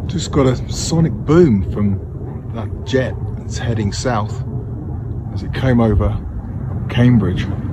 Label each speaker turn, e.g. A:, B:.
A: Just got a sonic boom from that jet that's heading south as it came over Cambridge.